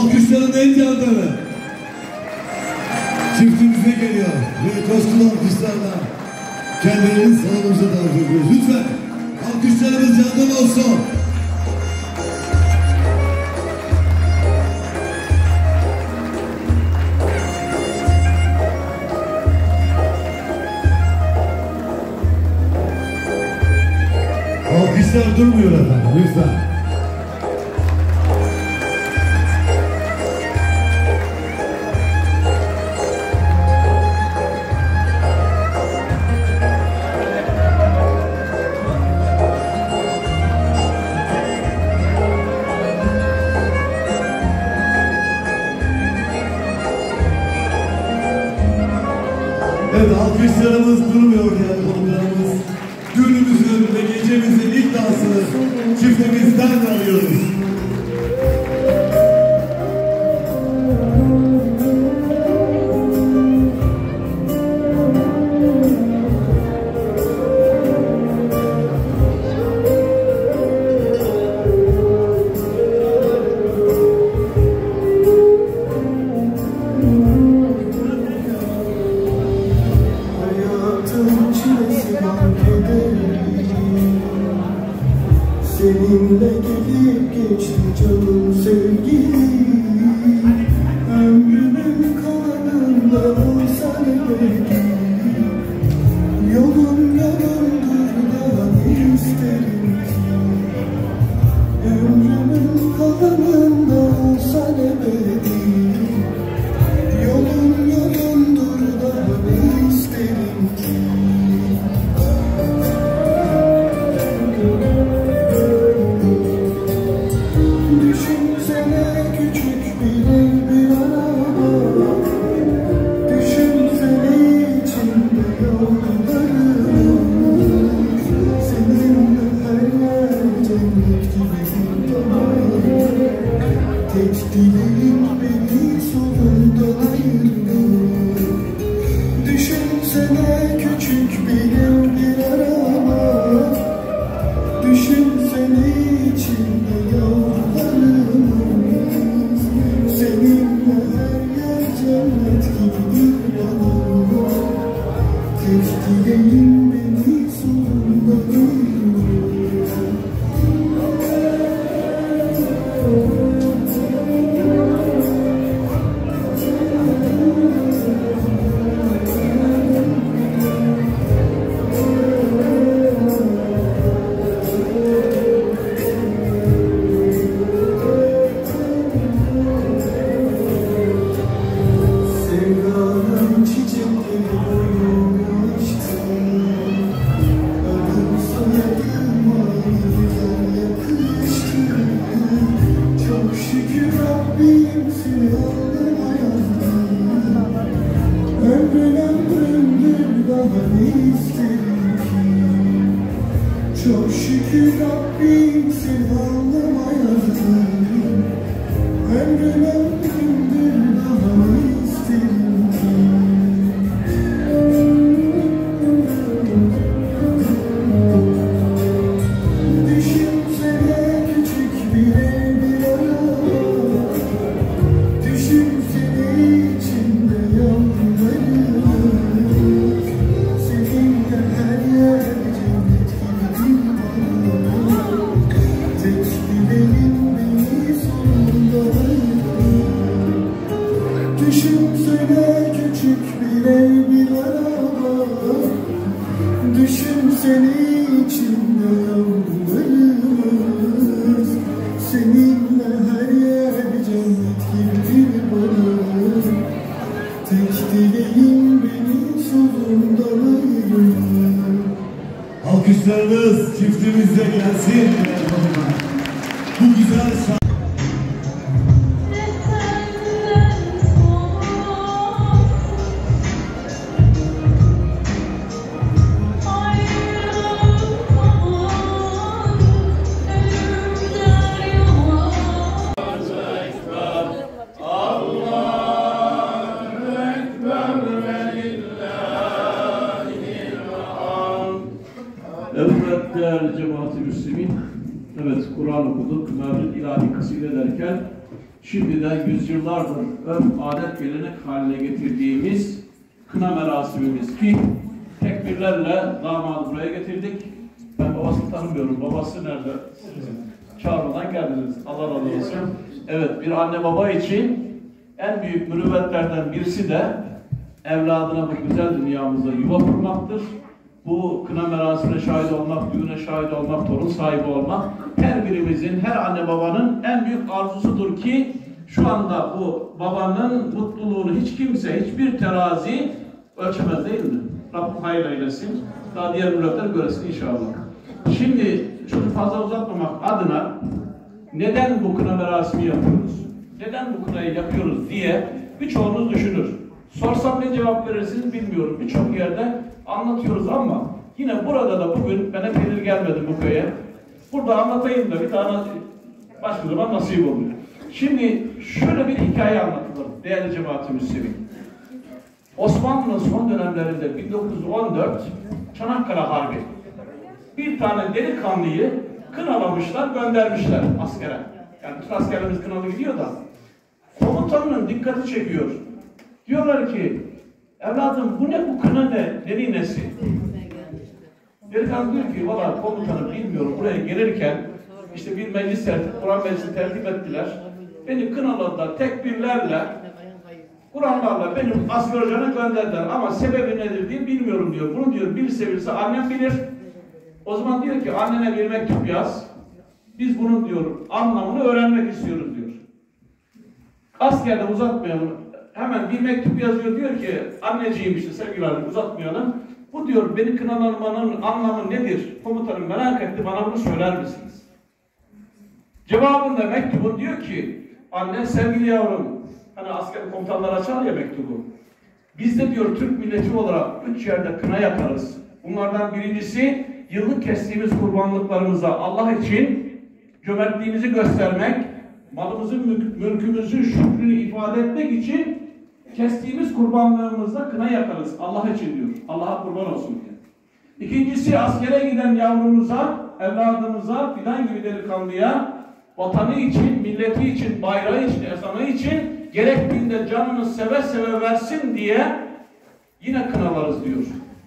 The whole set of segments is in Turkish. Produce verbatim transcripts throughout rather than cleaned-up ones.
Alkışların en canları çiftimize geliyor ve coşkulu alkışlarla kendilerini salonumuza davet ediyoruz. Lütfen alkışlarımız candan olsun. Alkışlar durmuyor efendim, lütfen. Evet, alkışlarımız durmuyor yani konuklarımız. Düğünümüzün ve gecemizin ilk dansını çiftimizden alıyoruz. Seninle gelip geçti canım sevgilim, ömrümün kalanında olsan ebedi. Yolum yolumdur da ne isterim ki, ömrümün kalanında olsan ebedi. Yolum yolumdur da ne isterim ki. Düşünsene küçük bir ev, bir araba. Düşünsene içinde yollarım. Seninle her yer cennet gibi dolar. Tek dileğim beni sonundan ayırır. Düşünsene küçük bir ev, bir araba. Düşünsene içinde yollarım. Seninle her yer cennet gibidir bana. Tek dileğim beni sonunda ayırır. Sevdanın çiçekleri boyunmuştu. Adım soyadım aynı yakıştı. Çok şükür Rabbim seni aldım hayatım. Ömrün ömrümdür daha ne isterim ki. Çok şükür Rabbim seni aldım hayatım. Ömrün ömrümdür daha ne isterim ki. Düşünsene küçük bir ev, bir araba. Düşünsene içinde yollarım. Seninle her yer cennet gibidir bana. Tek dileğim beni sonunda ayırır. Düşünsene küçük bir ev, bir araba. Düşünsene içinde yollarım. Seninle her yer cennet gibidir bana. Tek dileğim beni sonundan ayırır. Alkışlarınız çiftimize gelsin. Bu güzel şarkı. Evet değerli cemaat-i müslimin, evet Kur'an okuduk, Mevlid ilahi kaside ederken Şimdi de yüzyıllardır örf, adet, gelenek haline getirdiğimiz kına merasimimiz ki tekbirlerle damadı buraya getirdik. Ben babasını tanımıyorum. Babası nerede? Çağırmadan geldiniz. Allah razı olsun. Evet, bir anne baba için en büyük mürüvvetlerden birisi de evladına bu güzel dünyamızda yuva kurmaktır. Bu kına merasimine şahit olmak, düğüne şahit olmak, torun sahibi olmak her birimizin, her anne babanın en büyük arzusudur ki şu anda bu babanın mutluluğunu hiç kimse, hiçbir terazi ölçemez değil mi? Rabbim hayır eylesin. Daha diğer mürüvvetler göresin inşallah. Şimdi çok fazla uzatmamak adına neden bu kına merasimi yapıyoruz? Neden bu kınayı yapıyoruz diye birçoğunuz düşünür. Sorsam ne cevap verirsiniz bilmiyorum. Birçok yerde anlatıyoruz ama yine burada da bugün ben hep gelir gelmedim bu köye. Burada anlatayım da bir tane başka zaman nasip oluyor. Şimdi şöyle bir hikaye anlatılır değerli cemaat-i müslümin. Osmanlı'nın son dönemlerinde bin dokuz yüz on dört Çanakkale Harbi. Bir tane delikanlıyı kınalamışlar, göndermişler askere. Yani bütün askerlerimiz kınalı gidiyor da komutanının dikkati çekiyor. Diyorlar ki, evladım bu ne, bu kına ne, ne nesi? Delikanlı diyor ki, valla komutanım bilmiyorum, buraya gelirken işte bir meclis tertip, Kur'an meclisi tertip ettiler. Beni kınaladılar, tekbirlerle, Kur'anlarla benim asker hocana gönderdiler ama sebebi nedir diye bilmiyorum diyor. Bunu diyor, bilirse bilirse annem bilir. O zaman diyor ki, annene bir mektup yaz. Biz bunun diyor, anlamını öğrenmek istiyoruz diyor. Askerde uzatmayalım. Hemen bir mektup yazıyor, diyor ki anneciğim işte sevgili hanım uzatmayalım. Bu diyor beni kınalanmanın anlamı nedir? Komutanım merak etti, bana bunu söyler misiniz? Cevabında mektubun diyor ki anne sevgili yavrum, hani asker komutanlar açar ya mektubu. Biz de diyor Türk milleti olarak üç yerde kına yaparız. Bunlardan birincisi yıllık kestiğimiz kurbanlıklarımıza Allah için cömertliğimizi göstermek, malımızın, mülk, mülkümüzün şükrünü ifade etmek için kestiğimiz kurbanlığımızda kına yakarız. Allah için diyor. Allah'a kurban olsun diye. İkincisi askere giden yavrumuza, evladımıza, fidan gibi delikanlıya vatanı için, milleti için, bayrağı için, ezanı için gerektiğinde canını seve seve versin diye yine kınalarız diyor.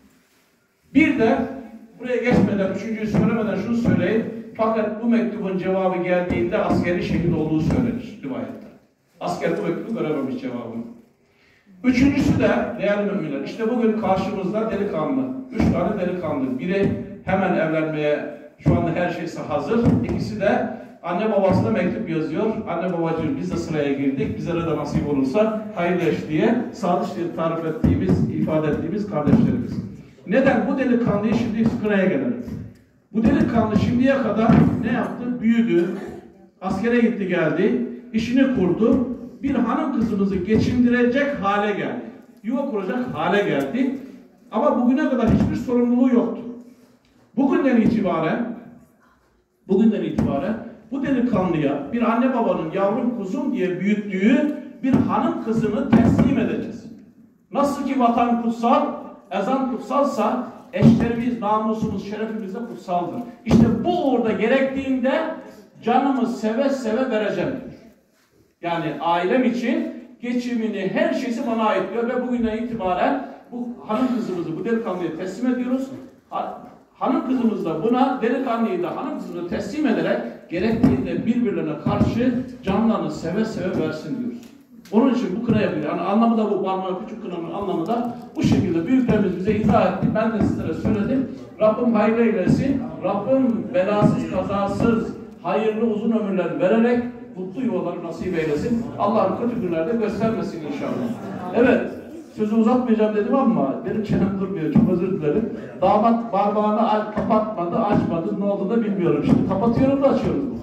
Bir de buraya geçmeden, üçüncüyü söylemeden şunu söyleyeyim. Fakat bu mektubun cevabı geldiğinde askeri şehit olduğu söylenir rivayette. Asker bu mektubu görememiş cevabını. Üçüncüsü de değerli müminler, işte bugün karşımızda delikanlı. Üç tane delikanlı. Biri hemen evlenmeye, şu anda her şeysi hazır. İkisi de anne babasına mektup yazıyor. Anne babacığım biz de sıraya girdik. Bize de nasip olursa hayırlı eş diye, sadıç diye tarif ettiğimiz, ifade ettiğimiz kardeşlerimiz. Neden? Bu delikanlıyı şimdi kınaya gelelim. Bu delikanlı şimdiye kadar ne yaptı? Büyüdü. Askere gitti geldi. İşini kurdu. Bir hanım kızımızı geçindirecek hale geldi. Yuva kuracak hale geldi. Ama bugüne kadar hiçbir sorumluluğu yoktu. Bugünden itibaren bugünden itibaren bu delikanlıya bir anne babanın yavrum kuzum diye büyüttüğü bir hanım kızını teslim edeceğiz. Nasıl ki vatan kutsal, ezan kutsalsa eşlerimiz, namusumuz, şerefimiz de kutsaldır. İşte bu orada gerektiğinde canımı seve seve vereceğim. Yani ailem için geçimini, her şeysi bana ait diyor ve bugünden itibaren bu hanım kızımızı, bu delikanlıyı teslim ediyoruz. Ha, hanım kızımız da buna, delikanlıyı da hanım kızımızı teslim ederek gerektiğinde birbirlerine karşı canlarını seve seve versin diyoruz. Onun için bu kına yapıyor. Yani anlamı da bu, parmağı küçük kınanın anlamı da bu şekilde büyüklerimiz bize izah etti. Ben de sizlere söyledim. Rabbim hayırlı eylesin. Rabbim belasız, kazasız, hayırlı uzun ömürler vererek mutlu yuvaları nasip eylesin. Allah'ın kötü günlerde göstermesin inşallah. Evet, sözü uzatmayacağım dedim ama benim çenem durmuyor. Çok özür dilerim. Damat parmağını kapatmadı, açmadı. Ne oldu da bilmiyorum. Şimdi kapatıyorum da açıyorum.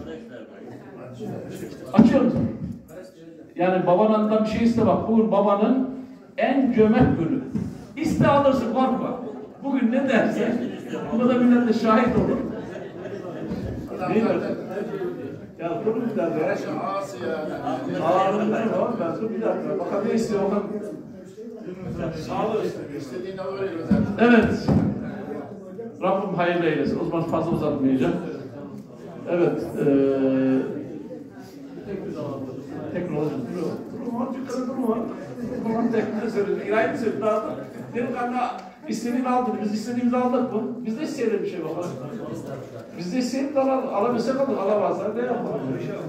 Açıyoruz. Yani babanından bir şey iste bak. Bugün babanın en cömert günü. İste alırsın, korkma. Bugün ne derse, buna da millet de şahit olur. Değil mi? Ya durun bir dakika. Ağırlıklar var. Ben dur bir dakika. Bakalım ne istiyor bakalım. Sağlığı istediğinde öyle güzel. Evet. Rabbim hayırlı eylesin. O zaman fazla uzatmayacağım. Evet. Ee, tek bir zaman. tekrar olacağız. Duruyor. Duruyor. Yukarı duruyor. Ulan tekrar söylüyor. İlahi mi söylüyor? Dağıtın. Dedim kanka istediğini aldık. Biz istediğimizi aldık mı? Biz de isteyelim bir şey bakalım. Biz de isteyip de alalım. Alabilsek aldık. Alamazlar ne yapalım?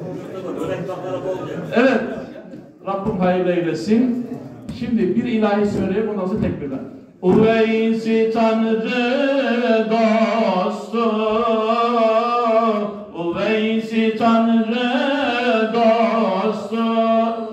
Evet. Rabbim hayırlı eylesin. Şimdi bir ilahi söyleyeyim. Ondan sonra tekbirler. Uveysi Tanrı dostu, Uveysi Tanrı dostu,